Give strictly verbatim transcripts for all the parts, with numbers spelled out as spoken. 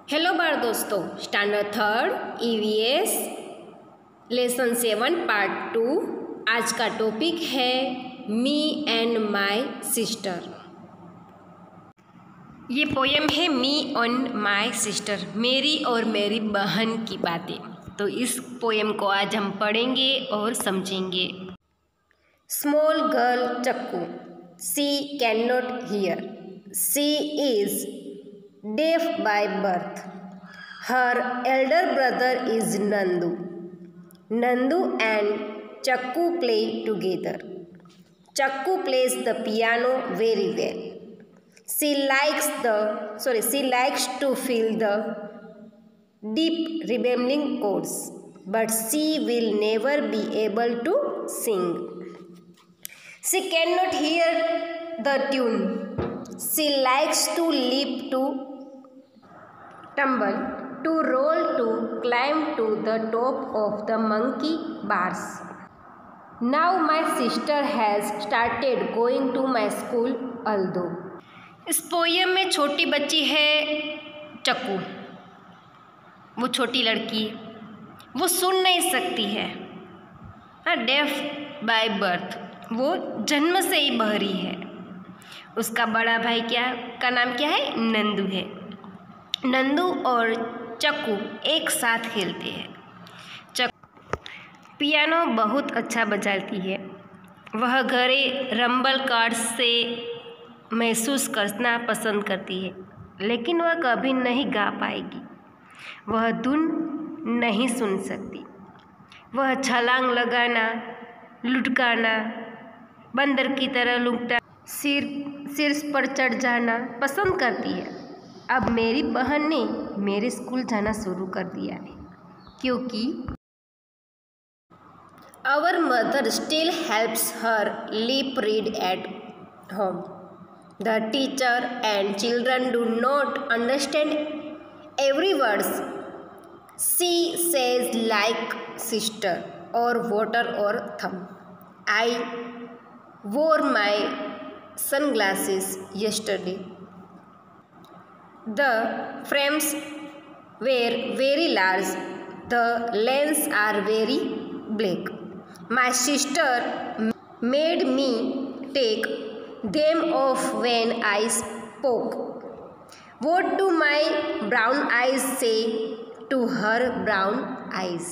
Hello बार दोस्तों, standard third EVS lesson seven part two. आज का टॉपिक है मी एंड माय सिस्टर। ये पोएम है मी एंड माय सिस्टर, मेरी और मेरी बहन की बातें। तो इस पोएम को आज हम पढ़ेंगे और समझेंगे। Small girl Chakku, she can not hear, she is deaf by birth. Her elder brother is Nandu. Nandu and Chakku play together. Chakku plays the piano very well. She likes the sorry she likes to feel the deep remembering chords, but she will never be able to sing. She cannot hear the tune. She likes to leap, to tumble, to roll, to climb to the top of the monkey bars. Now my sister has started going to my school although. इस poem में छोटी बच्ची है चक्कू, वो छोटी लड़की, वो सुन नहीं सकती है, हाँ, डेफ बाय बर्थ, वो जन्म से ही बहरी है। उसका बड़ा भाई क्या का नाम क्या है? नंदू है। नंदू और चक्कू एक साथ खेलते हैं। चक्कू पियानो बहुत अच्छा बजाती है। वह घरे रंबल कार्ड्स से महसूस करना पसंद करती है, लेकिन वह कभी नहीं गा पाएगी। वह धुन नहीं सुन सकती। वह छलांग लगाना, लुढ़काना, बंदर की तरह लुढ़कना, सिर शीर्ष पर चढ़ जाना पसंद करती है। अब मेरी बहन ने मेरे स्कूल जाना शुरू कर दिया है, क्योंकि our mother still helps her lip read at home. The teacher and children do not understand every words she says, like sister और वाटर और thumb. I wore my sunglasses yesterday. The frames were very large. The lenses are very black. My sister made me take them off when I spoke. What do my brown eyes say to her brown eyes?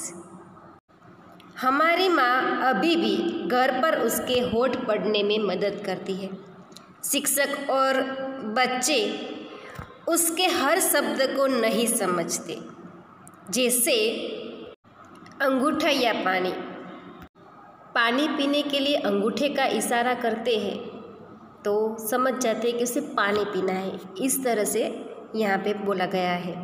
हमारी माँ अभी भी घर पर उसके होठ पढ़ने में मदद करती है। शिक्षक और बच्चे उसके हर शब्द को नहीं समझते, जैसे अंगूठा या पानी। पानी पीने के लिए अंगूठे का इशारा करते हैं तो समझ जाते हैं कि उसे पानी पीना है। इस तरह से यहाँ पे बोला गया है।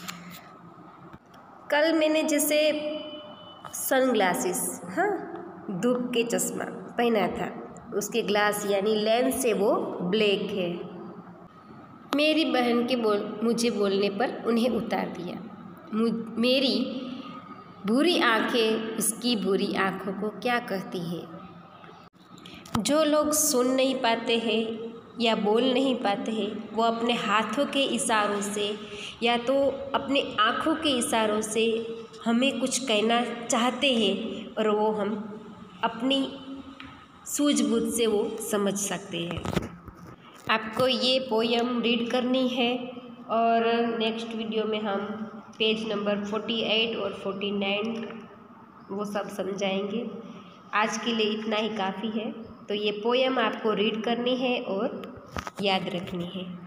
कल मैंने जैसे सनग्लासेस, हाँ, धूप के चश्मा पहना था, उसके ग्लास यानी लेंस से वो ब्लैक है। मेरी बहन के बोल मुझे बोलने पर उन्हें उतार दिया। मेरी बुरी आंखें उसकी बुरी आंखों को क्या कहती है? जो लोग सुन नहीं पाते हैं या बोल नहीं पाते हैं, वो अपने हाथों के इशारों से या तो अपने आँखों के इशारों से हमें कुछ कहना चाहते हैं और वो हम अपनी सूझबूझ से वो समझ सकते हैं। आपको ये पोएम रीड करनी है और नेक्स्ट वीडियो में हम पेज नंबर फोर्टी एट और फोर्टी नाइन वो सब समझाएंगे। आज के लिए इतना ही काफ़ी है। तो ये पोएम आपको रीड करनी है और याद रखनी है।